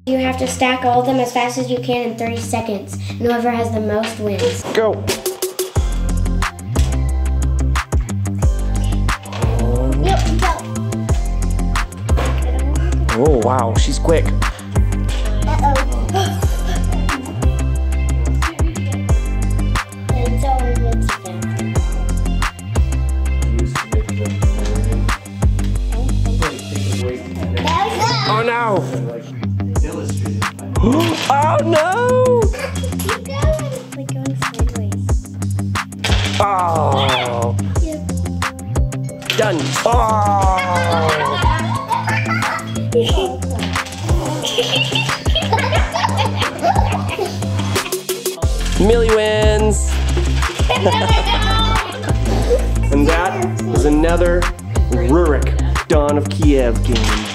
You have to stack all of them as fast as you can in 30 seconds. And whoever has the most wins. Go. Yep, go. Oh, wow, she's quick. Oh no! Oh no! Keep going. Like going sideways. Oh! Yep. Done! Oh! Millie wins! And that was another Rurik Dawn of Kiev game.